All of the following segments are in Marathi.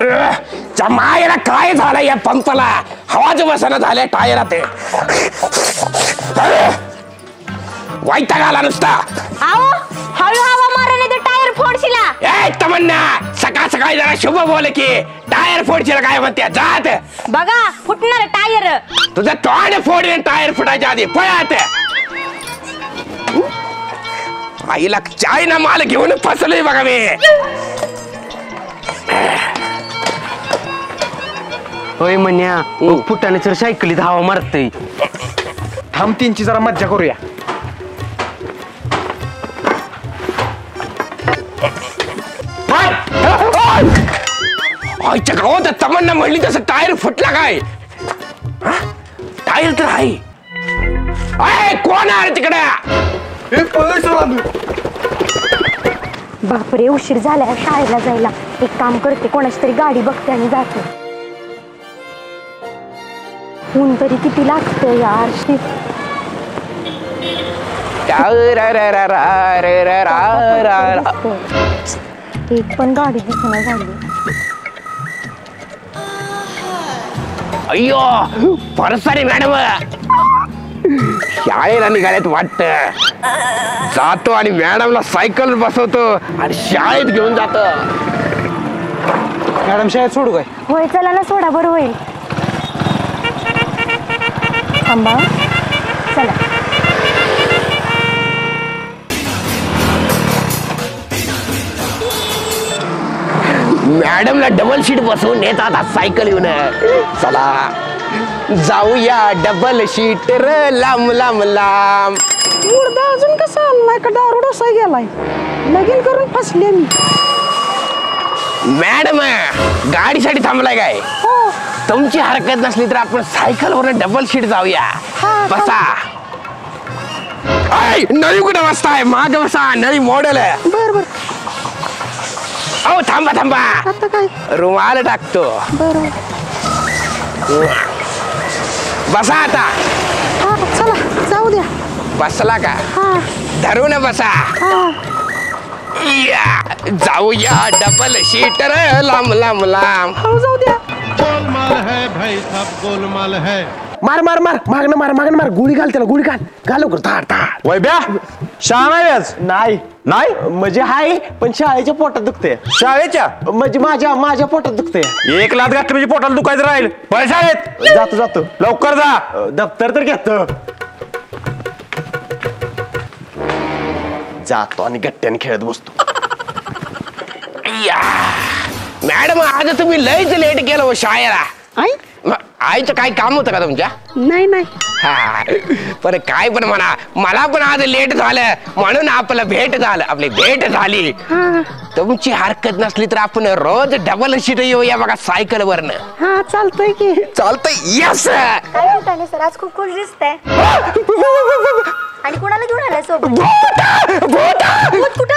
मायला काय झालं या पंपाला? हवाच बसना झाल्या टायरात. वैताग आला नुसता. हळू हवा माराने ते टायर फोडशिला. ए तमन्ना, सकाळ सकाळी जरा शुभ बोल की. टायर फोडशिला काय म्हणते? जात बघा फुटणार टायर. तुझं तोंड फोडले टायर फुटायच्या आधी. पळत आईला चायना माल घेऊन फसलोय बघा मी. होय म्हण्या, फुटाने तर सायकलीत हवा मारतय. थांब तीनची जरा मज्जा करूया. आईच्या गावात तमन्ना म्हणली तसं टायर फुटला काय? टायर तर आहे. कोण आहे तिकडे? बापरे, उशीर झालाय शाळेला जायला. एक काम करते, कोणाची तरी गाडी बघते आणि जाते. ऊन तरी किती लागतं यार. एक पण गाडी दिसना झाली. अय्यो परसारी मॅडम शाळेला निघाल्यात वाटत. जातो आणि मॅडमला सायकल बसवतो आणि शाळेत घेऊन जातो. मॅडम शाळेत सोडू काय? होय चला ना, सोडा बरं होईल. थांबा चला. मॅडमला डबल सीट बसवून नेतात सायकल येऊन. चला जाऊया डबल सीट र लांब लांब लांब. मुर्दा अजून कसा आलाय का दारू डोसा गेलाय? लगीन करून फसले मी. मॅडम गाडीसाठी थांबलाय काय? तुमची हरकत नसली तर आपण सायकलवर डबल सीट जाऊया. बसा. नळी कुठे बसताय? माग बसा, नळी मॉडेल आहे. बर बर. अहो थांबा थांबा, आता काय? रुमाल टाकतो. बर. बसा आता. चला जाऊ द्या. बसला का? धरून बसा. जाऊया डबल सीटर लांब लांब लांब. जाऊ द्या. गोलमाल है भाई सब, गोलमाल है. मार मार मार, मागणं मार, मागणं मार. गोळी घाल त्याला, गोळी घाल. घाल लवकर. धाड धाड. वैब्या, शाळा नाही आज? नाही नाही म्हणजे हाय, पण शाळेच्या पोटात दुखते. शाळेच्या म्हणजे माझ्या पोटात दुखते. एक लात घातली म्हणजे पोटाला दुखायचं राहील. पळ शाळेत. जातो जातो. लवकर जा. दप्तर तर घेतो. जातो आणि गट्ट्याने खेळत बसतो. मॅडम आज तुम्ही लयच लेट केलं हो शाळेला. आई आईचं काय काम होतं का तुमच्या? नाही नाही. पण काय पण म्हणा, मला पण आज लेट झालं म्हणून आपलं भेट झालं. आपली भेट झाली. तुमची हरकत नसली तर आपण रोज डबल सीट येऊया बघा सायकल वरनं. हा चालतंय की. चालतंय. यस. काय म्हणताय सर, आज खूप खुश दिसतंय. आणि कोणाला घेऊन आलाय सोबत? भूत कुठे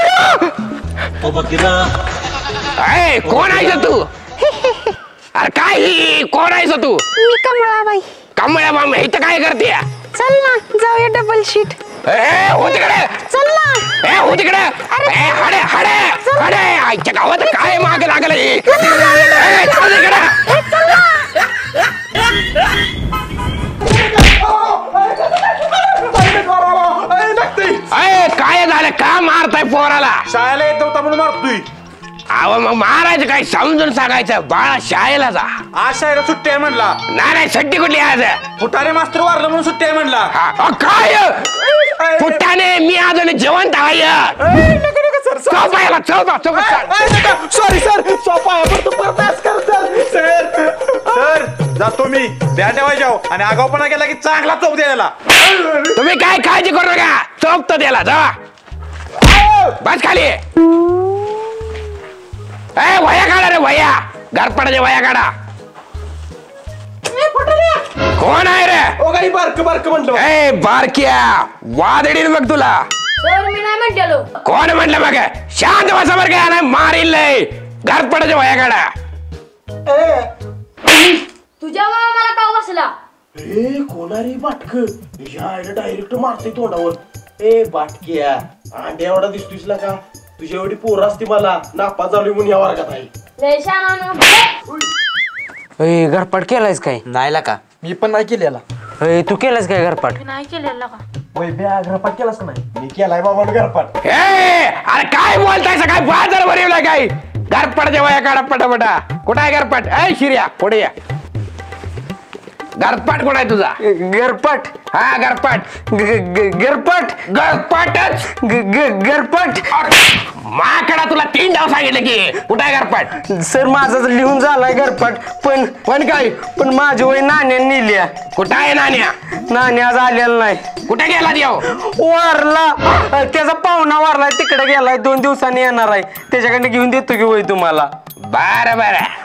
आहे? कोण आहे तू? अरे काय कोण आहेस तू? मी कमळाबाई. कमळ्या मामा इथं काय करते? चल ना जाऊया डबल शीट. हो तिकडे. चल ना. हो तिकडे. हडे हडे हडे. आईच्या गावात काय माग लागलं? काय झालं? का मारताय पोराला? शाळेला येत नव्हता म्हणून मारतोय. अहो मग मारायचं काय समजून सांगायचं. बाळा शाळेला जा. आज शाळेला सुट्टी आहे म्हणला. नाही सुट्टी कुठली आज? फुटारे मास्तर वारलं म्हणून सुट्टी आहे म्हणला. काय फुट्टाने? मी अजून जिवंत आहे. Sorry sir. सर जातो मी. द्या ठेवायच्या आणि आगाऊपणा केला की चांगला चौक द्यायला. तुम्ही काय काळजी करू नका. चौक तर द्याला जा. बस खाली. वया काढा रे वया. घरपडाचे वया काढा. कोण आहे रे? बारक बारक म्हणलं. बारक्या वादडील मग तुला. मी नाही म्हणतेलो. कोण म्हटलं मग? शांत बसा बरं काय नाही मारील नाही. घरपडाचे वया काढा. तुझ्या मला का बसला? कोणारी बाटक डायरेक्ट मारते तोंडावर. बाटक्या अंड्या एवढा दिसतोयस का? तुझ्या एवढी पोर असते मला नापास झाली म्हणून या वर्गात आहे. घरपाट केलायस काय? नाही का मी पण नाही केलेला. तू केलास काय घरपाट? नाही केलेला का? घरपाट केलास का नाही? मी केलाय बाबा घरपाट. अरे काय बोलताय काय बाजार भरवलाय काय? घरपाट जेव्हा या काढा पटापटा. कुठं आहे घरपाट? शिर्या पुढे या. घरपाट कुठं आहे तुझा? घरपाट? हा घरपाट. घरपाट? घरपाटच घरपाट? माकडा तुला 3 डाव सांगितलं की कुठं आहे घरपाट? सर माझा लिहून झालाय घरपाट, पण काय? पण माझी वय नाण्या नेल्या. कुठं आहे नाण्या? नाण्या आज आलेला नाही. कुठे गेला देव? वारला. त्याचा पाहुणा वारलाय, तिकडे गेलाय, 2 दिवसांनी येणार आहे. त्याच्याकडे घेऊन देतो की वय तुम्हाला. बरं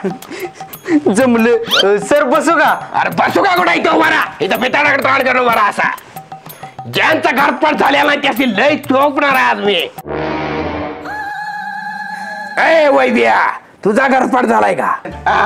जमलं. सर बसू का? अरे बसू का कुठं इथं उभा राहा. इथं पिताडाकडे तोंड करून उभा राहा असा. ज्यांचा घरपाट झालेला नाही त्याची लय चोपणार आहे आज मी. वैद्या तुझा घरपाट झालाय का?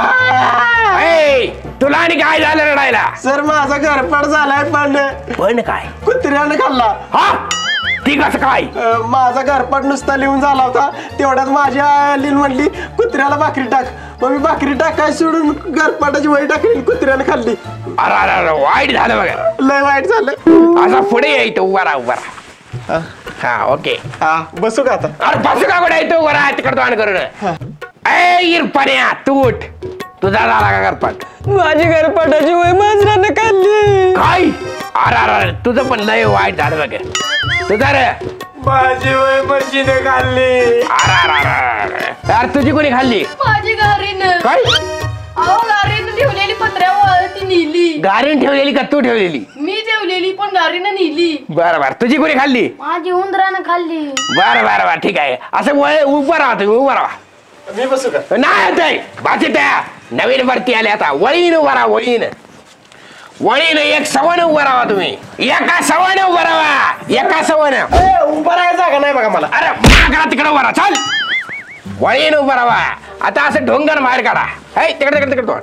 तुला आणि काय झालं रडायला? सर माझा घरपाट झालाय पण काय? कुत्र्याने खाल्ला. हा ती कसं काय? माझा घरपाट नुसता लिहून झाला होता, तेवढ्यात माझी आई म्हणली कुत्र्याला भाकरी टाक. मग मी भाकरी टाकाय सोडून घरपाटाची वही टाकली, कुत्र्याने खाल्ली. अरे वाईट झालं बघा. लय वाईट झालं. असा पुढे यायचं उभा राहा. हा ओके. हा बसू का आता? अरे बसू का कुठे येतो उभा राहा तिकडे तोंड करून. इरपण्या तू उठ. तुझा झाला का घरपाट? माझी घरपाटाची वय मांजरानं खाल्ली. काय? अरे तुझं पण लय वाईट झालं बघ. तुझा रे? माझी वय म्हशीने खाल्ली. अरे तुझी कोणी खाल्ली? माझी गारीनं. काय? गारीनं ठेवलेली पत्र्यावर ती नेली. गारीन ठेवलेली का तू ठेवलेली? मी ठेवलेली पण गारीनं नेली. बरं तुझी कोणी खाल्ली? माझी उंदरानं खाल्ली. बरं ठीक आहे. असं वय उभं राहा तुम्ही उभं राहा. मी बसू का? नाही बाकी त्या नवीन भरती आल्या आता. वळीन उभा राहा. वळीन एक सवण उभं राहा तुम्ही. एका सवण उभं राहा. एका सवण उभा राहायला जागा नाही बघा मला. अरे मागला तिकडे उभा राहा. चल वळीन उभं राहा. आता असं ढोंगण बाहेर काढा. तिकडे तोड.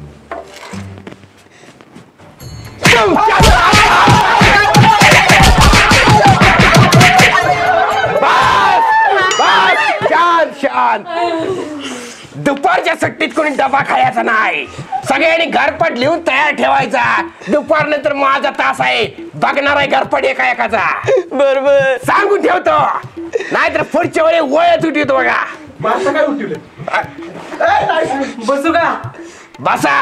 शांत. दुपारच्या सुट्टीत कोणी डबा खायचा नाही. सगळ्यांनी घरपट लिहून तयार ठेवायचा. दुपार नंतर माझा तास आहे. बघणार आहे घरपट एकाचा. बरोबर सांगून ठेवतो, नाहीतर पुढच्या वेळी वळत उठवतो बघा. माझं काय उठवलं? बसू का? बसा.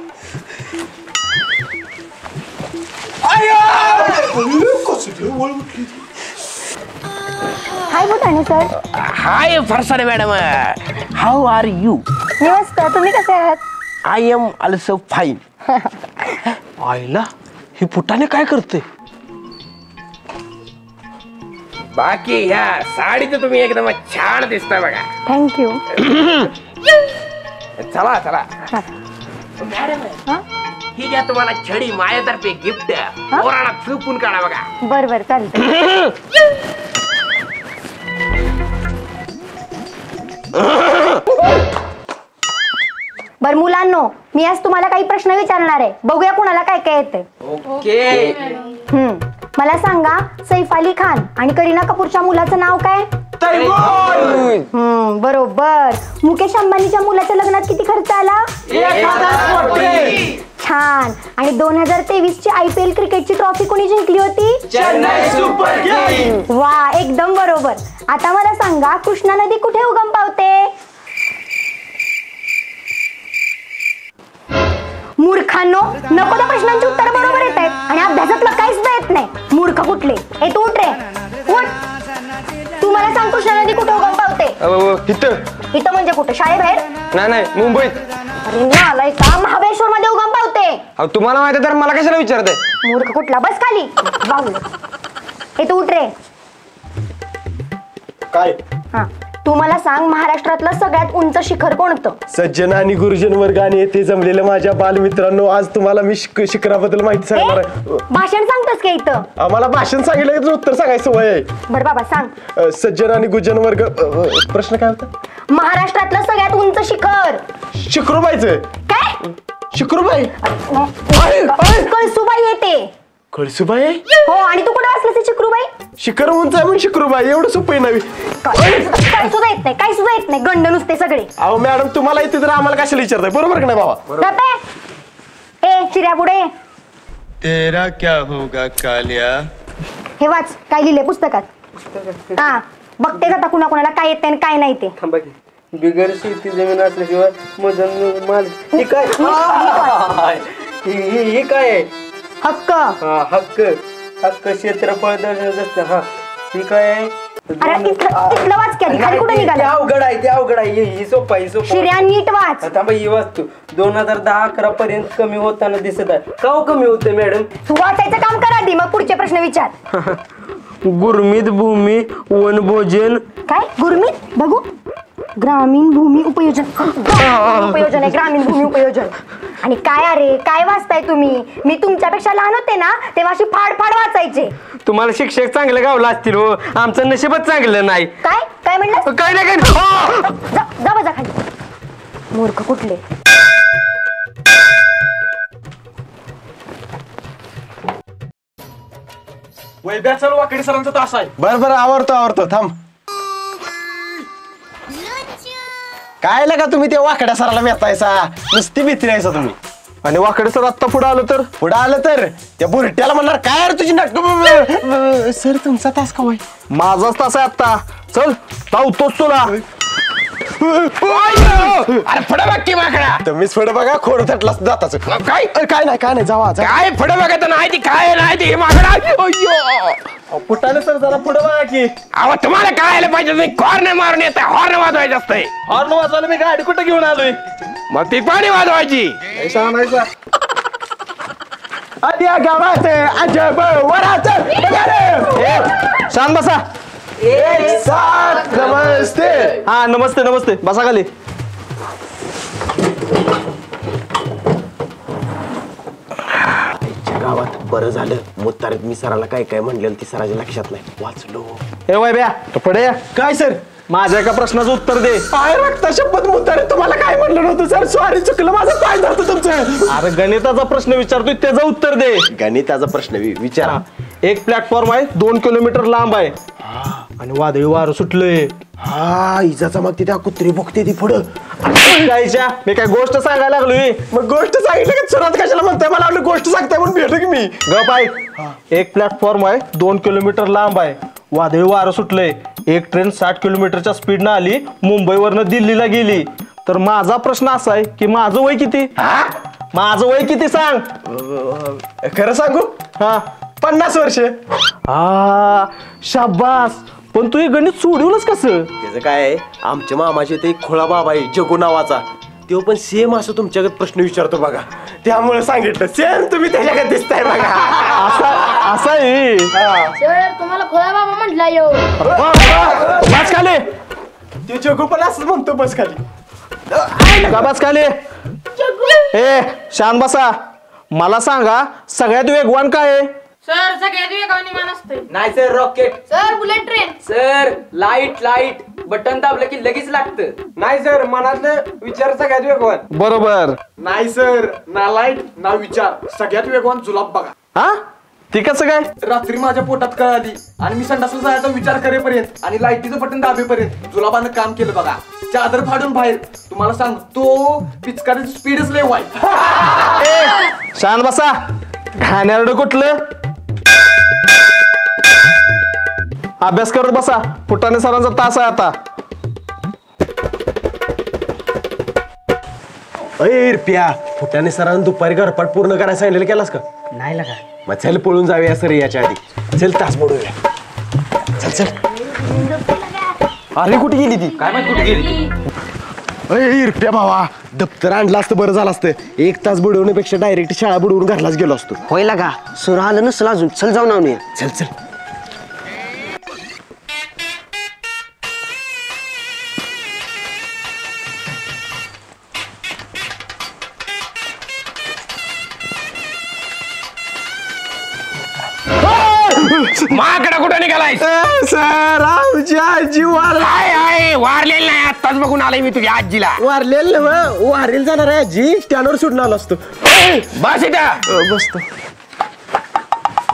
Hi Bhutane sir. Hi Farsane madam. How are you? मी मस्त. तुम्ही कसे आहात? I am also fine. आईला ही पुटाने काय करते? बाकी ह्या साडीत तुम्ही एकदम छान दिसता बघा. थँक्यू. चला मॅडम ही घ्या तुम्हाला छडी माझ्यातर्फे गिफ्ट. पोराला चुपून काढा बघा. बर चालतंय. बर मुलांनो, मी आज तुम्हाला काही प्रश्न विचारणार आहे. बघूया कुणाला काय काय येते. ओके. मला सांगा, सैफ अली खान आणि करीना कपूरच्या मुलाचं नाव काय? बरोबर. मुकेश अंबानीच्या मुलाच्या लग्नात किती खर्च आला? छान. आणि 2023 ची IPL क्रिकेटची ट्रॉफी कोणी जिंकली होती? Chennai Super Kings. वा एकदम बरोबर. आता मला सांगा, कृष्णा नदी कुठे उगम पावते? मूर्खांनो, नको त्या प्रश्नांची उत्तर बरोबर येत आहेत आणि अभ्यासातलं काहीच येत नाही. मूर्ख कुठले. तू उठ रे. उठ. तू मला सांग, कृष्णा नदी कुठे उगम पावते? इथं म्हणजे कुठे? शाळेबाहेर? नाही मुंबईत. अरे नालाय का, महाबळेश्वर मध्ये उगम पावते. तुम्हाला माहिती तर मला कशाला विचारताय? मूर्ख कुठला. बस खाली. तू उठ रे. काय? हा, तू मला सांग, महाराष्ट्रातलं सगळ्यात उंच शिखर कोणतं? सज्जन आणि गुरुजन वर्ग आणि येथे जमलेल्या माझ्या बालमित्रांनो, आज तुम्हाला मी शिखराबद्दल माहिती सांगणार आहे. भाषण सांगतोस का इथं? आम्हाला भाषण सांगितलं की उत्तर सांगायचं वय आहे. बर बाबा सांग. सज्जन आणि गुरुजन वर्ग. प्रश्न काय होता? महाराष्ट्रातलं सगळ्यात उंच शिखर. शिखरूबाईचं. काय? शिखरूबाई. कळसुबाई येते. कळसूबाई हो, आणि तू कुठे वाचलास चिकरूबाई? शिखर उंच आहे म्हणून शिकरूबाई एवढं सोपं आहे नवी. काय सुद्धा येत नाही, काय सुद्धा येत नाही, गंड नुसते सगळे. अहो मॅडम तुम्हाला इथे तर आम्हाला कशाला विचारताय, बरोबर का नाही बाबा? गप्पे. ए चिऱ्या पुढे ये. तेरा क्या होगा कालिया. हे वाच काय लिहिलंय पुस्तकात. हा बघते आता कुणा कुणाला काय येते आणि काय नाही ते. थांबा की. बिगर शेती जमीन असल्याशिवाय मजन माल हे काय हे काय आहे? हक्क. हा हक्क हक्क क्षेत्रफळ दर्शवत असतं. हा हे काय आहे? अरे इथलं वाच की आधी, खाली कुठे ते निघाला? अवघड आहे, ते अवघड आहे. ही सोपं आहे, सोपं आहे. शिर्या नीट वाच. थांबा ही वाचतो. 2010-11 पर्यंत कमी होताना दिसत आहे. का हो कमी होते मॅडम? तू वाचायचं काम कर आधी, मग पुढचे प्रश्न विचार. गुरमीत भूमी वनभोजन काय गुरमीत बघू. ग्रामीण भूमी उपयोजन. उपयोजन आहे, ग्रामीण भूमी उपयोजन. आणि काय अरे काय वाचताय तुम्ही? मी तुमच्यापेक्षा लहान होते ना तेव्हा अशी फाड फाड वाचायचे. तुम्हाला शिक्षक चांगले गावला असतील हो, आमचं नशीबच चांगलं नाही. काय काय म्हणलं? काय नाही काय जा बजा खाली, मूर्ख कुठले. वैभ्या चल वाकडी सरांचा तास आहे. बरं आवरतो थांब. काय लगा तुम्ही ते वाकड्या सराला मेहतायसा, नुसती भीती नाहीसा तुम्ही. आणि वाकडे सर आत्ता पुढे आलं तर त्या बुरट्याला म्हणणार काय रे तुझी नाटक. सर तुमचा तास का होय? माझाच तास आहे आत्ता. चल लावतोच तुला. अरे फड बघ की माकडा. तुम्हीच पुढे बघा खोड थटला जाताच. काय काय नाही जावा काय फड बघत नाही ती काय नाही ती माकडा. अय्यो फुटाने सर जरा पुढे बघा की. अहो तुम्हाला काय आलं पाहिजे, तुम्ही हॉर्न मारून येत हॉर्न वाजवायचं असतंय. हॉर्न वाजवायला मी गाडी कुठे घेऊन आलोय? मग ती पाणी वाजवायची. गावात अजब वरात शांत बसा. एक साथ नमस्ते. हा नमस्ते बसा खाली. गावात बरं झालं मुत्तारीत मी सराला काय काय म्हणलेलं ती सराच्या लक्षात नाही, वाचलो. हे वय ब्या तू पुढे या. काय सर? माझ्या एका प्रश्नाचं उत्तर दे. काय रक्ता शपथ मुत्तारीत तुम्हाला काय म्हणलं नव्हतं सर, सॉरी चुकलं माझं, काय झालं तुमचं? अरे गणिताचा प्रश्न विचारतोय त्याचं उत्तर दे. गणिताचा प्रश्न विचारा. एक प्लॅटफॉर्म आहे 2 किलोमीटर लांब आहे आणि वादळी वारं सुटलंय. हा इजाचा मग त्या कुत्री भुकते ती पुढं. कायच्या मी काय गोष्ट सांगायला लागलोय. मग गोष्ट सांगितलं की सुरुवात कशाला म्हणताय? मला आपली गोष्ट सांगताय म्हणून भेटलो की मी. गप आहे. एक प्लॅटफॉर्म आहे 2 किलोमीटर लांब आहे, वादळी वारं सुटलंय, एक ट्रेन 60 किलोमीटरच्या स्पीडनं आली, मुंबईवरनं दिल्लीला गेली. तर माझा प्रश्न असा आहे की माझं वय किती? माझं वय किती सांग. खरं सांगू? हा 50 वर्ष. हा शाबास. पण तू हे गणित सोडवलंच कसं? त्याचं काय आहे, आमच्या मामाचे ते खोळा बाबा आहे जगू नावाचा, तो पण सेम असं तुमच्याकडे प्रश्न विचारतो बघा, त्यामुळे सांगितलं. सेम तुम्ही त्याच्याकडे दिसताय बघा. असं आहे. सर तुम्हाला खोळा बाबा म्हटला यो. बस खाली. ते जगू पण असंच म्हणतो बस खाली. का बस खाली. ए शांत बसा. मला सांगा सगळ्यात वेगवान काय आहे? सर सगळ्यात वेगाने विमान असते. नाही sir rocket. Sir bullet train. Sir light button दाबलं की लगेच लागतं. नाही सर मनातलं विचार सगळ्यात वेगवान. बरोबर. नाही सर, ना लाईट ना विचार, सगळ्यात वेगवान जुलाब बघा. हा ती कसं काय? रात्री माझ्या पोटात कळाली आणि मी संडासला जायचा विचार करेपर्यंत आणि लाईटीचं बटन दाबेपर्यंत जुलाबानं काम केलं बघा. चादर फाडून बाहेर. तुम्हाला सांगतो पिचकारीची स्पीडच लय वाईट. शांत बसा. घाणेरडं कुठलं? अभ्यास करत बसा. फुटाणे सरांचा तास आहे आता. अरे रुपया फुटाने सरांनी दुपारी घरपाट पूर्ण करायला सांगितलेलं, केलास का? नाही लागा. मग चल पळून जाऊया सर याच्या आधी. चल तास मोडूया. चल अरे कुठे गेली ती? काय माहित कुठे गेली. अरे रुपया भावा दप्तर आणलं असतं बरं झालं असतं. 1 तास बुडवण्यापेक्षा डायरेक्ट शाळा बुडवून घरलाच गेलो असतो. होय लागा. सुर आलं नसलं अजून. चल जाऊन आणूया. चल माकडा कुठं निघालाय? सर आमची आजी काय वारलेलं नाही, आत्ताच बघून आलोय मी तुझ्या आजीला. वारलेल वारेल जाणार आहे आजी, स्टँडवर सुटून आलो असतो. बस इथं बसतो.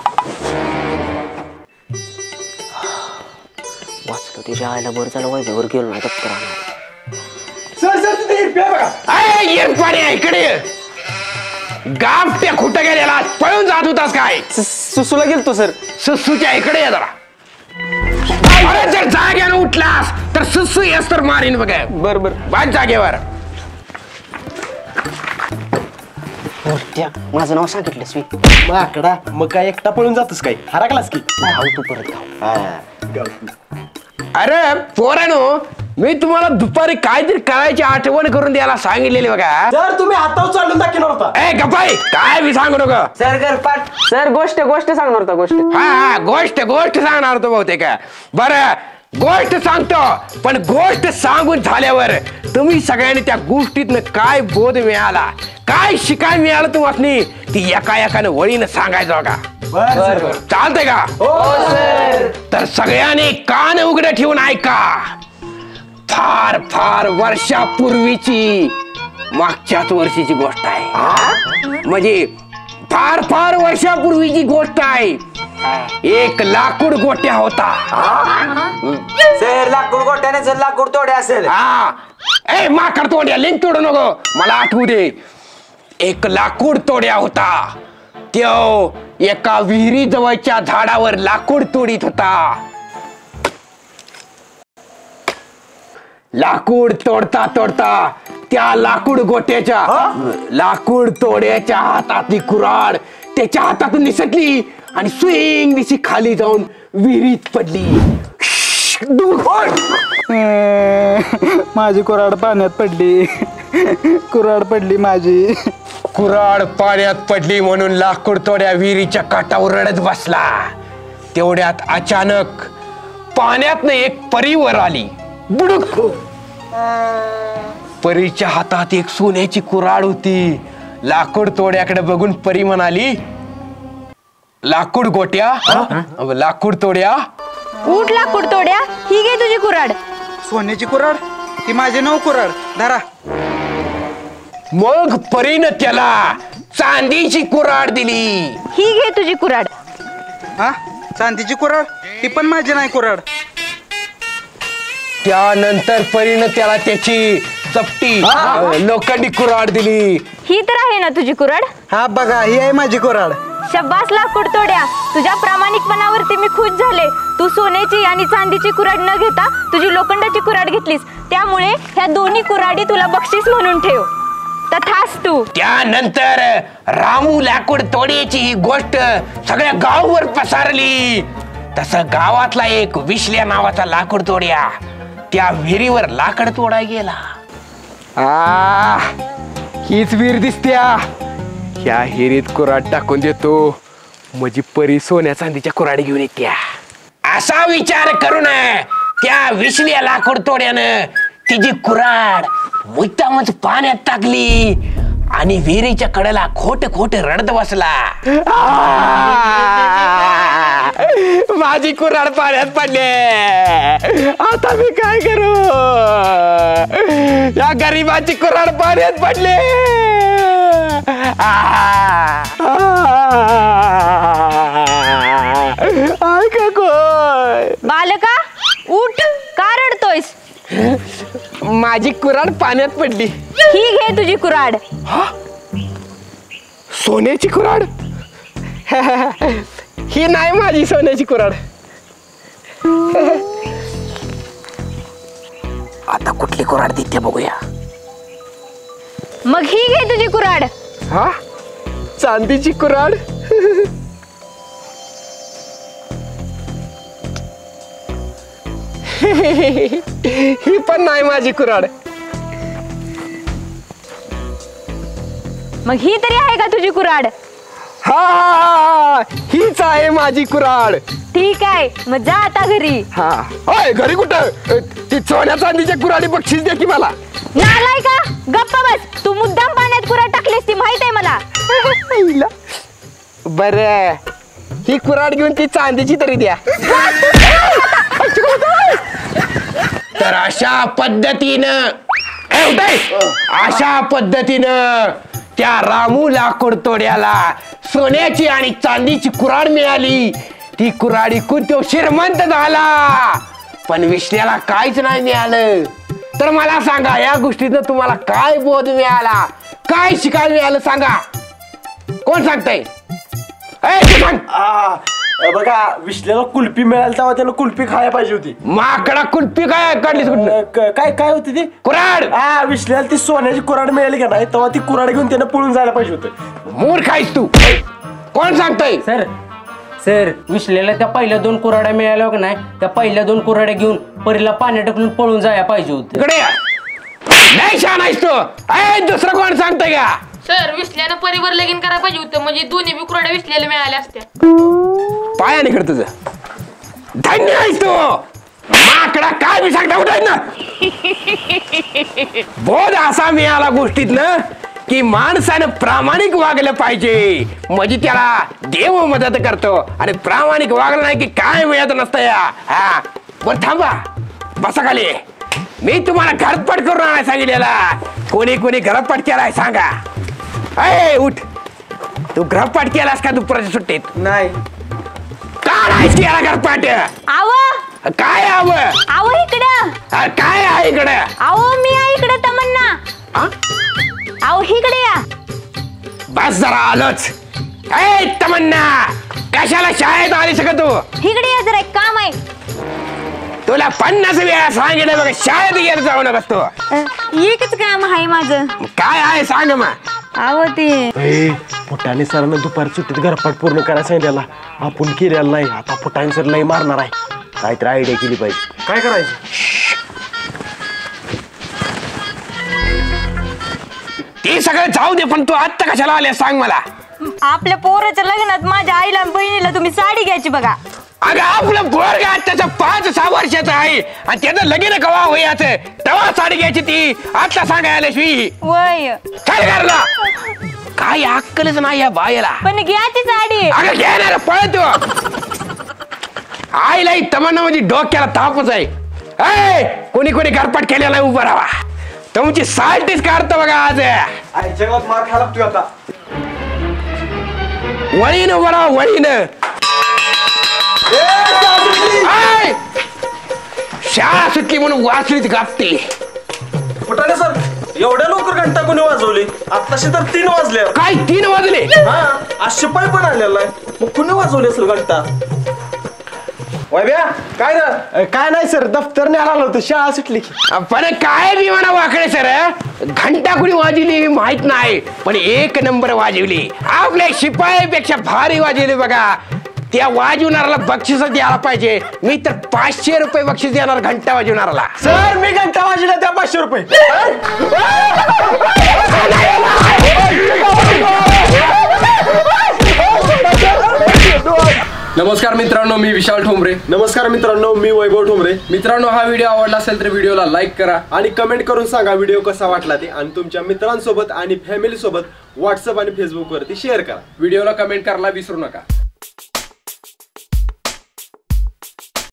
तिच्या आईला बरं झालं वैभववर गेलो नाही तर सर सर तिथे हिरप्या बघा. अय येरपाणी इकडे ये. गाफ त्या कुठं गेलेला पळून जात होतास काय? सुसूला गेलतो सर. सुसूच्या इकडे ये जरा. अरे जर जाग्यानं उठलास तर सुसू येस तर मारीन बघ. बर बर. बाज जागेवर. माझं नाव सांगितलंस मी. माकडा मग काय एकटा पळून जातोस काय? हरकलास की धाव तू परत धाव. अरे पोरानो, मी तुम्हाला दुपारी काहीतरी करायची आठवण करून द्यायला सांगितलेली बघा. सर तुम्ही हातावर चालून दाखवणार होता. ए गप्पाई, काय बी सांगू नको. सर गरपाट सर गोष्ट सांगणार होता गोष्ट. हा गोष्ट सांगणार होतो बहुतेक. बरं गोष्ट सांगतो, पण गोष्ट सांगून झाल्यावर तुम्ही सगळ्यांनी त्या गोष्टीतनं काय बोध मिळाला, काय शिकाय मिळालं तुम्हाला ती एका एकानं वळीनं सांगायचं बघा. चालतंय का? तर सगळ्यांनी कान उघडे ठेवून ऐका. फार फार वर्षापूर्वीची मागच्याच वर्षीची गोष्ट आहे. म्हणजे फार फार वर्षापूर्वीची गोष्ट आहे. एक लाकूड गोट्या होता. सर लाकूड गोट्याने जर लाकूड तोडे असेल. हा ए माकड तोड्या लिंक तोडू नको, मला आठवू दे. एक लाकूड तोड्या होता. त्यो एका विहिरी जवळच्या झाडावर लाकूड तोडीत होता. लाकूड तोडता तोडता त्या लाकूड तोड्याच्या हातातली कुऱ्हाड त्याच्या हातातून निसटली आणि स्विंग दिशी खाली जाऊन विहिरीत पडली. माझी कुऱ्हाड पाण्यात पडली. कुऱ्हाड पडली माझी. कुऱ्हाड पाण्यात पडली म्हणून लाकूड तोड्या विहिरीच्या काठावर रडत बसला. तेवढ्यात अचानक पाण्यातनं एक परी वर आली. बुडुक. परीच्या हातात एक सोन्याची कुऱ्हाड होती. लाकूड तोड्याकडे बघून परी म्हणाली, लाकूड गोट्या लाकूड तोड्या. उठ लाकूड तोड्या, ही घे तुझी कुऱ्हाड. सोन्याची कुऱ्हाड ती माझी नऊ कुऱ्हाड धरा. मग परीनं त्याला चांदीची कुऱ्हाड दिली. ही घे तुझी कुऱ्हाड. हा चांदीची कुऱ्हाड ती पण माझी नाही कुऱ्हाड. त्यानंतर परीनं त्याला त्याची चपटी लोखंडी कुऱ्हाड दिली. ही तर आहे ना तुझी कुऱ्हाड. हा बघा ही आहे माझी कुऱ्हाड. शब्बास लाकूड तोड्या, तुझ्या प्रामाणिकपणावरती मी खुश झाले. तू सोन्याची आणि चांदीची कुऱ्हाड न घेता तुझी लोखंडाची कुऱ्हाड घेतलीस, त्यामुळे ह्या दोन्ही कुऱ्हाडी तुला बक्षीस म्हणून ठेव. तथास्तु. त्यानंतर रामू लाकूड तोड्याची ही गोष्ट सगळ्या गावावर पसरली. तसं गावातला एक विश्ल्या नावाचा लाकूड तोड्या त्या विहिरीवर लाकड तोडा गेला. हीच विहीर दिसत्या. ह्या हिरीत कुऱ्हाड टाकून देतो म्हणजे परी सोन्या चांदीच्या कुऱ्हाडी घेऊन येत्या. असा विचार करून त्या विश्ल्या लाकूड तोड्यानं तिची कुऱ्हाड मुद्दामच पाण्यात टाकली आणि विहिरीच्या कडेला खोट खोट रडत बसला. माझी कुऱ्हाड पाण्यात पडले, आता मी काय करू? या गरीबाची कुऱ्हाड पाण्यात पडले. ऐका कोण? बालका उठ, का रडतोयस? माझी कुऱ्हाड पाण्यात पडली. ही घे तुझी कुऱ्हाड. सोन्याची कुऱ्हाड? ही नाही माझी सोन्याची कुऱ्हाड. आता कुठली कुऱ्हाड देते बघूया. मग ही घे तुझी कुऱ्हाड. हा चांदीची कुऱ्हाड. ही पण नाही माझी कुऱ्हाड. मग ही तरी आहे का तुझी कुऱ्हाड? हा हीच आहे माझी कुऱ्हाड. ठीक आहे, मग जा आता घरी. हा होय घरी कुठं? ती सोन्या चांदीच्या कुऱ्हाडी बक्षीस दे की मला. नालाय का? गप्पा बस. तू मुद्दाम पाण्यात कुऱ्हाड टाकलीस ती माहित आहे मला. बर ही कुऱ्हाड घेऊन ती चांदीची तरी द्या. तर अशा पद्धतीनं त्या रामू लाकूड तोड्याला सोन्याची आणि चांदीची कुऱ्हाड मिळाली. ती कुऱ्हाड विकून तो श्रीमंत झाला. पण विश्ल्याला काहीच नाही मिळालं. तर मला सांगा या गोष्टीतनं तुम्हाला काय बोध मिळाला, काय शिकायला मिळालं सांगा. कोण सांगताय? तू सांग. बघा विश्ल्याला कुल्फी मिळाली तेव्हा त्यानं कुल्फी खायला पाहिजे होती. माकडा कुल्फी काय काढलीस कुठं? काय होती ती कुऱ्हाड. विश्ल्याला ती सोन्याची कुऱ्हाड मिळाली का नाही तेव्हा ती कुऱ्हाड घेऊन त्यानं पळून जायला पाहिजे होतं. मूर्ख आहेस तू. कोण सांगताय? सर विश्लेला त्या पहिल्या 2 कुऱ्हाड्या मिळाल्या का नाही, त्या पहिल्या 2 कुऱ्हाड्या घेऊन परीला पाण्यात टाकून पळून जायला पाहिजे होते. इकडे नाही छान आहेस तू. दुसरं कोण सांगताय का? सर विश्ल्यानं परीवर लगीन करायला पाहिजे होतं, म्हणजे दोन्ही बी कुऱ्हाड्या विश्ल्याला मिळाल्या असत्या. पायाने कर तुझं. धन्य आहेस तू. माकडा काय मी सांगता उठाय ना. बोध असा मिळाला गोष्टीतनं की माणसानं प्रामाणिक वागलं पाहिजे, म्हणजे त्याला देव मदत करतो. आणि प्रामाणिक वागलं नाही की काय मिळत नसतं या. हा बर थांबा, बसा खाली. मी तुम्हाला घरपट करून आणायला सांगितलेला. कोणी कोणी घरपट केलाय सांगा. उठ. तू घरपट केलास का दुपारच्या सुट्टीत? नाही. का नाही केला घरपट? काय आव इकडं काय आहे इकडं? मी आहे इकडे तमन्ना. इकडे या. बस जरा आलोच. तमन्ना कशाला शाळेत आली सगळं तू? इकडे या जरा, एक काम आहे. तुला 50 वेळा सांगितलं बघ शाळेत गेलं जाऊ नका तू. एकच काम आहे माझं. काय आहे सांग मग. ते फुटाने सरांना दुपारी सुट्टीत घरपाट पूर्ण करायला सांगितलेला. आपण केलेला नाही. आता फुटाने सर लई मारणार आहे. काहीतरी आयडिया केली पाहिजे. काय करायचं? ते सगळं जाऊ दे, पण तू आत्ता कशाला आले सांग मला. आपल्या पोराच्या लग्नात माझ्या आईला आणि बहिणीला तुम्ही साडी घ्यायची बघा. अगं आपलं पोरग आत्ताचं 5-6 वर्षाचं आहे आणि त्याचं लगीन कवा होयाचं तेव्हा साडी घ्यायची. ती आता सांगायला शिवी वय काय करला? काय अक्कलच नाही या बायला. पण घ्यायची साडी. अगं घेणार पळतो. आईला तमन्ना म्हणजे डोक्याला तापच आहे. कोणी कोणी घरपाट केलेला उभं राहा. तुमची साल्टीच काढतो बघा आज. आईच्या गावात मार खायला लागतोय आता. वळीन उभं राहा वळीन. शाळा सुटली म्हणून वाचलीत गापते. फुटाने सर एवढ्या लवकर घंटा कोणी वाजवली? आताशी तर 3 वाजले. काय 3 वाजले? आज शिपाई पण आलेला आहे. मग कुणी वाजवली असेल घंटा? काय ना? काय नाही सर, दफ्तरने आला होतं. शाळा सुटली. पण काय बी म्हणा वाकडे सर, घंटा कुणी वाजवली माहित नाही, पण 1 नंबर वाजवली. आपल्या शिपाईपेक्षा भारी वाजवली बघा. त्या वाजवणाऱ्याला बक्षीस द्यायला पाहिजे. मी तर 500 रुपये बक्षीस देणार घंटा वाजवणाऱ्याला. सर मी घंटा वाजवला त्या 500 रुपये. नमस्कार मित्रांनो, मी विशाल ठोंबरे. नमस्कार मित्रांनो, मी वैभव ठोंबरे. मित्रांनो, हा व्हिडिओ आवडला असेल तर व्हिडिओला लाईक करा आणि कमेंट करून सांगा व्हिडिओ कसा वाटला ते. आणि तुमच्या मित्रांसोबत आणि फॅमिली सोबत व्हॉट्सअप आणि फेसबुक वरती शेअर करा. व्हिडिओला कमेंट करायला विसरू नका.